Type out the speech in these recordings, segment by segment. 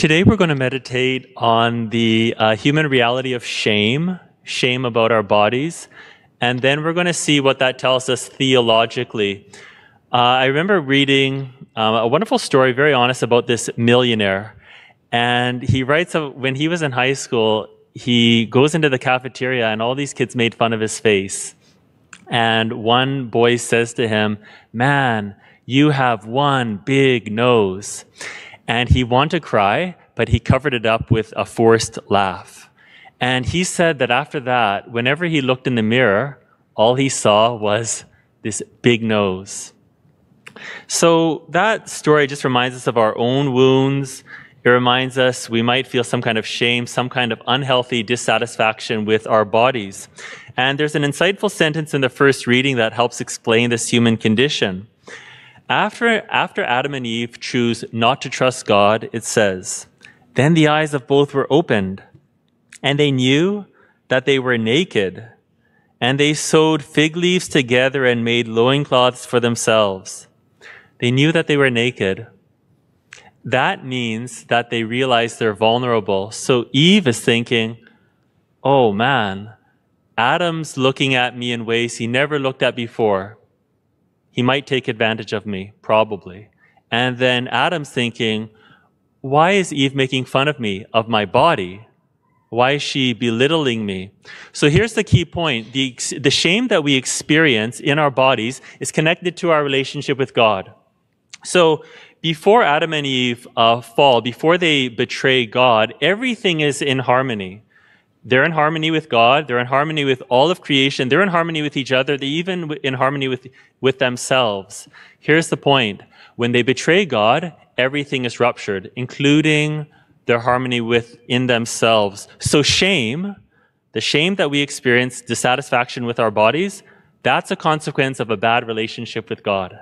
Today we're going to meditate on the human reality of shame, shame about our bodies, and then we're going to see what that tells us theologically. I remember reading a wonderful story, very honest, about this millionaire. And he writes when he was in high school, he goes into the cafeteria and all these kids made fun of his face. And one boy says to him, "Man, you have one big nose." And he wanted to cry, but he covered it up with a forced laugh. And he said that after that, whenever he looked in the mirror, all he saw was this big nose. So that story just reminds us of our own wounds. It reminds us we might feel some kind of shame, some kind of unhealthy dissatisfaction with our bodies. And there's an insightful sentence in the first reading that helps explain this human condition. After Adam and Eve choose not to trust God, it says, "Then the eyes of both were opened, and they knew that they were naked, and they sewed fig leaves together and made loincloths for themselves." They knew that they were naked. That means that they realize they're vulnerable. So Eve is thinking, "Oh man, Adam's looking at me in ways he never looked at before. He might take advantage of me, probably." And then Adam's thinking, "Why is Eve making fun of me, of my body? Why is she belittling me?" So here's the key point. The shame that we experience in our bodies is connected to our relationship with God. So before Adam and Eve fall, before they betray God, everything is in harmony. They're in harmony with God. They're in harmony with all of creation. They're in harmony with each other. They're even in harmony with themselves. Here's the point. When they betray God, everything is ruptured, including their harmony within themselves. So shame, the shame that we experience, dissatisfaction with our bodies, that's a consequence of a bad relationship with God.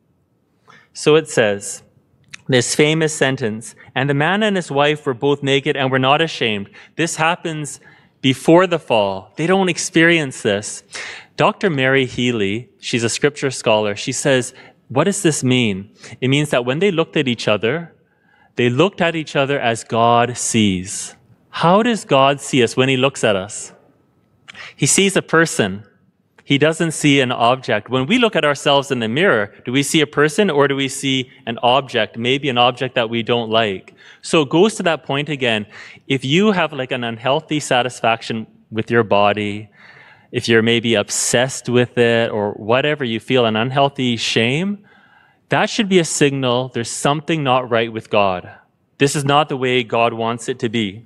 So it says, this famous sentence, "And the man and his wife were both naked and were not ashamed." This happens before the fall. They don't experience this. Dr. Mary Healy, she's a scripture scholar, she says, what does this mean? It means that when they looked at each other, they looked at each other as God sees. How does God see us when he looks at us? He sees a person. He doesn't see an object. When we look at ourselves in the mirror, do we see a person or do we see an object, maybe an object that we don't like? So it goes to that point again. If you have like an unhealthy satisfaction with your body, if you're maybe obsessed with it or whatever, you feel an unhealthy shame, that should be a signal there's something not right with God. This is not the way God wants it to be.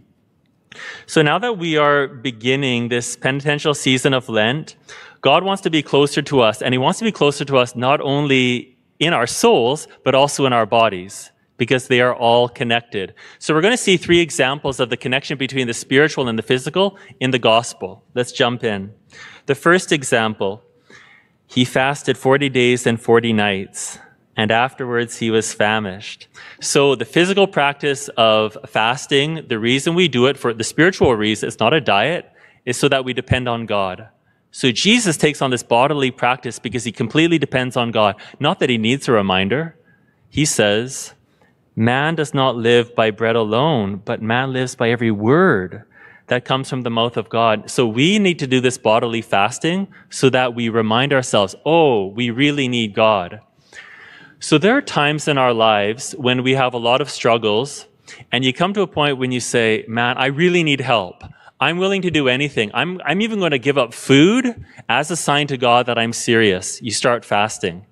So now that we are beginning this penitential season of Lent, God wants to be closer to us, and he wants to be closer to us not only in our souls, but also in our bodies, because they are all connected. So we're going to see 3 examples of the connection between the spiritual and the physical in the gospel. Let's jump in. The first example, he fasted 40 days and 40 nights, and afterwards he was famished. So the physical practice of fasting, the reason we do it for the spiritual reason, it's not a diet, is so that we depend on God. So Jesus takes on this bodily practice because he completely depends on God. Not that he needs a reminder. He says, "Man does not live by bread alone, but man lives by every word that comes from the mouth of God." So we need to do this bodily fasting so that we remind ourselves, oh, we really need God. So there are times in our lives when we have a lot of struggles, and you come to a point when you say, "Man, I really need help. I'm willing to do anything. I'm even going to give up food as a sign to God that I'm serious." You start fasting.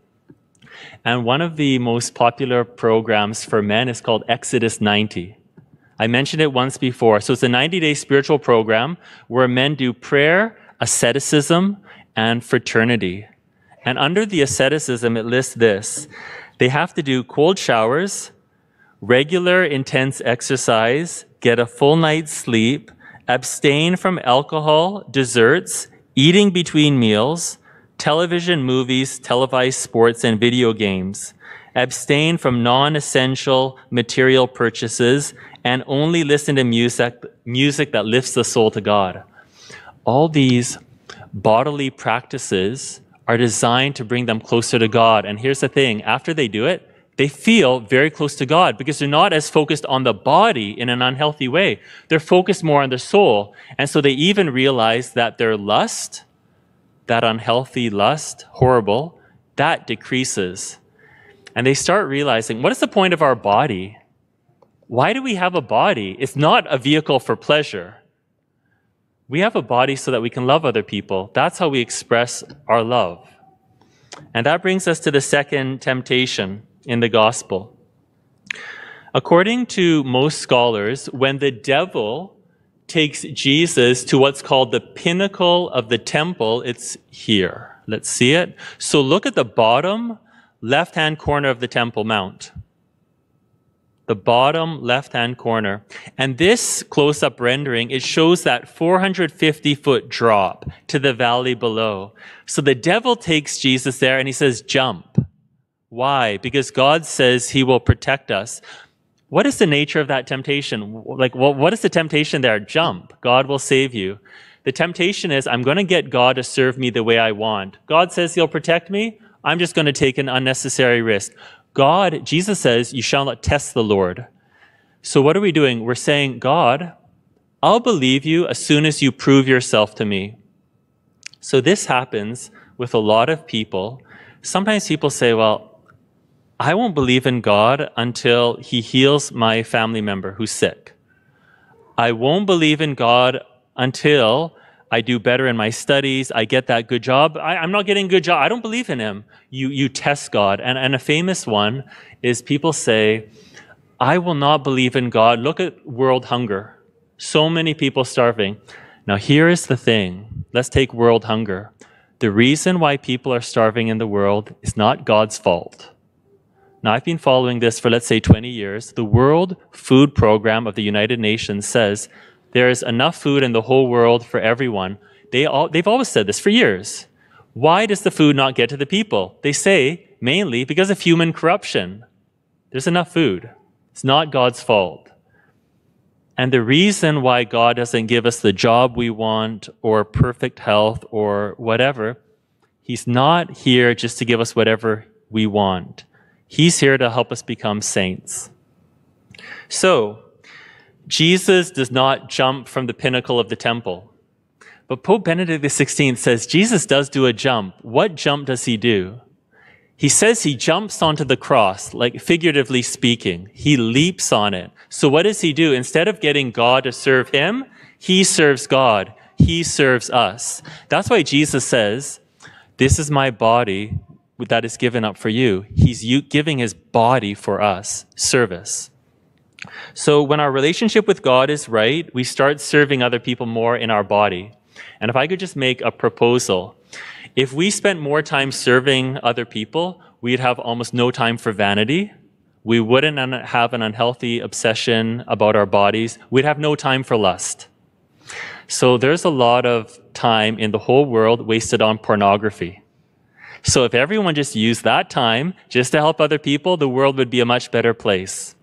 And one of the most popular programs for men is called Exodus 90. I mentioned it once before. So it's a 90-day spiritual program where men do prayer, asceticism, and fraternity. And under the asceticism, it lists this. They have to do cold showers, regular intense exercise, get a full night's sleep, abstain from alcohol, desserts, eating between meals, television, movies, televised sports, and video games. Abstain from non-essential material purchases and only listen to music that lifts the soul to God. All these bodily practices are designed to bring them closer to God. And here's the thing, after they do it, They feel very close to God because they're not as focused on the body in an unhealthy way. They're focused more on the soul. And so they even realize that their lust, that unhealthy lust, horrible, that decreases. And they start realizing, what is the point of our body? Why do we have a body? It's not a vehicle for pleasure. We have a body so that we can love other people. That's how we express our love. And that brings us to the second temptation in the gospel. According to most scholars, when the devil takes Jesus to what's called the pinnacle of the temple, it's here. Let's see it. So look at the bottom left-hand corner of the Temple Mount. The bottom left-hand corner. And this close-up rendering, it shows that 450-foot drop to the valley below. So the devil takes Jesus there and he says, jump. Why? Because God says he will protect us. What is the nature of that temptation? Like, what is the temptation there? Jump. God will save you. The temptation is, I'm going to get God to serve me the way I want. God says he'll protect me. I'm just going to take an unnecessary risk. Jesus says, you shall not test the Lord. So what are we doing? We're saying, God, I'll believe you as soon as you prove yourself to me. So this happens with a lot of people. Sometimes people say, well, I won't believe in God until he heals my family member who's sick. I won't believe in God until I do better in my studies, I get that good job. I'm not getting a good job. I don't believe in him. You test God. And a famous one is people say, I will not believe in God. Look at world hunger. So many people starving. Now here is the thing. Let's take world hunger. The reason why people are starving in the world is not God's fault. Now I've been following this for, let's say, 20 years. The World Food Program of the United Nations says there is enough food in the whole world for everyone. They've always said this for years. Why does the food not get to the people? They say, mainly because of human corruption. There's enough food. It's not God's fault. And the reason why God doesn't give us the job we want or perfect health or whatever, he's not here just to give us whatever we want. He's here to help us become saints. So, Jesus does not jump from the pinnacle of the temple. But Pope Benedict XVI says Jesus does do a jump. What jump does he do? He says he jumps onto the cross, like figuratively speaking. He leaps on it. So what does he do? Instead of getting God to serve him, he serves God. He serves us. That's why Jesus says, this is my body that is given up for you. He's giving his body for us, service. So when our relationship with God is right, we start serving other people more in our body. And if I could just make a proposal, if we spent more time serving other people, we'd have almost no time for vanity. We wouldn't have an unhealthy obsession about our bodies. We'd have no time for lust. So there's a lot of time in the whole world wasted on pornography. So if everyone just used that time just to help other people, the world would be a much better place.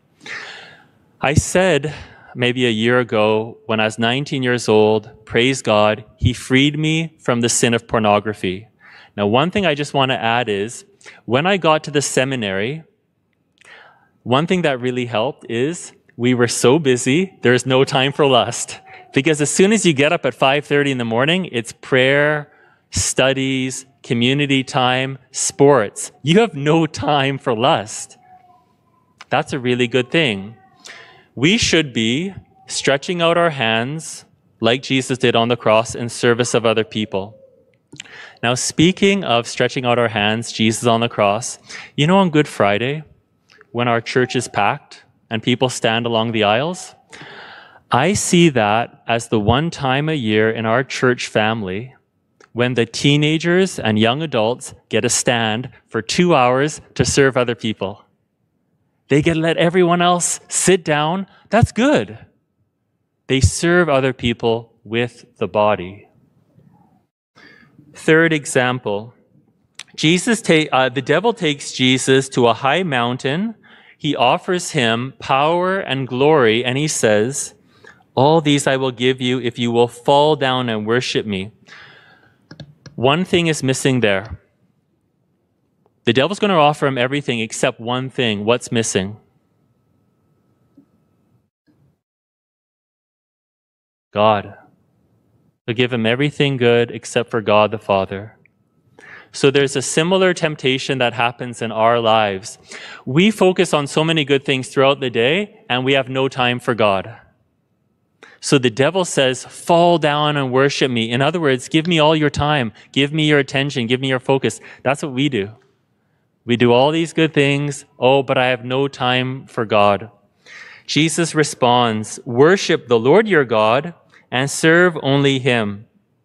I said maybe a year ago, when I was 19 years old, praise God, he freed me from the sin of pornography. Now, one thing I just want to add is, when I got to the seminary, one thing that really helped is we were so busy, there's no time for lust. Because as soon as you get up at 5:30 in the morning, it's prayer, studies, community time, sports. You have no time for lust. That's a really good thing. We should be stretching out our hands like Jesus did on the cross in service of other people. Now, speaking of stretching out our hands, Jesus on the cross, you know, on Good Friday, when our church is packed and people stand along the aisles, I see that as the one time a year in our church family when the teenagers and young adults get a stand for 2 hours to serve other people. They get to let everyone else sit down. That's good. They serve other people with the body. Third example, the devil takes Jesus to a high mountain. He offers him power and glory, and he says, all these I will give you if you will fall down and worship me. One thing is missing there. The devil's going to offer him everything except one thing. What's missing? God. He'll give him everything good except for God the Father. So there's a similar temptation that happens in our lives. We focus on so many good things throughout the day, and we have no time for God. So the devil says, fall down and worship me. In other words, give me all your time. Give me your attention. Give me your focus. That's what we do. We do all these good things. Oh, but I have no time for God. Jesus responds, worship the Lord your God and serve only him.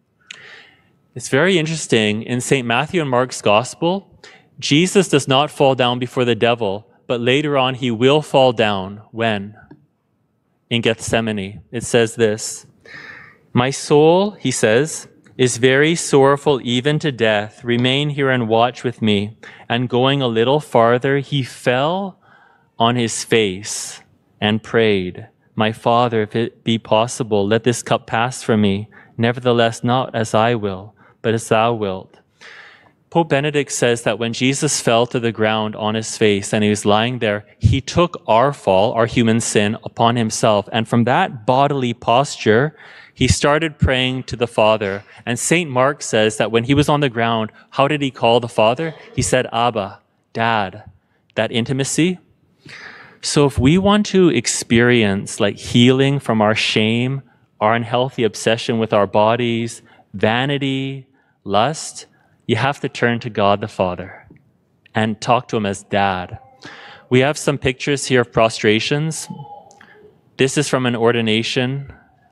It's very interesting. In St. Matthew and Mark's gospel, Jesus does not fall down before the devil, but later on he will fall down. When? In Gethsemane. It says this, my soul, he says, is very sorrowful even to death. Remain here and watch with me. And going a little farther, he fell on his face and prayed, my Father, if it be possible, let this cup pass from me. Nevertheless, not as I will, but as thou wilt. Pope Benedict says that when Jesus fell to the ground on his face and he was lying there, he took our fall, our human sin, upon himself. And from that bodily posture, he started praying to the Father. And St. Mark says that when he was on the ground, how did he call the Father? He said, Abba, Dad. That intimacy. So if we want to experience like healing from our shame, our unhealthy obsession with our bodies, vanity, lust, you have to turn to God the Father and talk to him as Dad. We have some pictures here of prostrations. This is from an ordination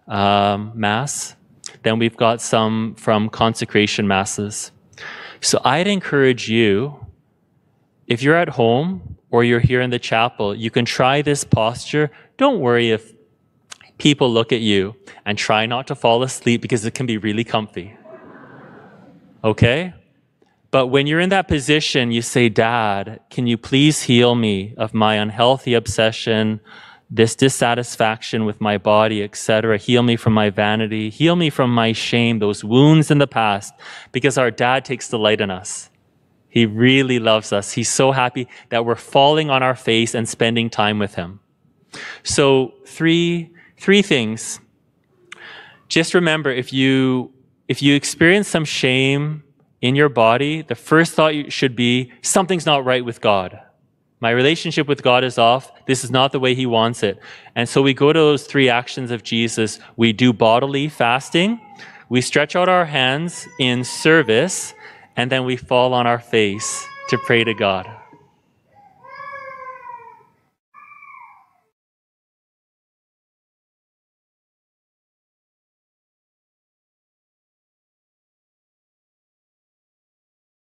mass. Then we've got some from consecration masses. So I'd encourage you, if you're at home or you're here in the chapel, you can try this posture. Don't worry if people look at you, and try not to fall asleep because it can be really comfy. Okay? But when you're in that position, you say, Dad, can you please heal me of my unhealthy obsession, this dissatisfaction with my body, etc. Heal me from my vanity. Heal me from my shame, those wounds in the past, because our Dad takes delight in us. He really loves us. He's so happy that we're falling on our face and spending time with him. So three things. Just remember, if you experience some shame in your body, the first thought should be, something's not right with God. My relationship with God is off. This is not the way he wants it. And so we go to those 3 actions of Jesus. We do bodily fasting. We stretch out our hands in service. And then we fall on our face to pray to God.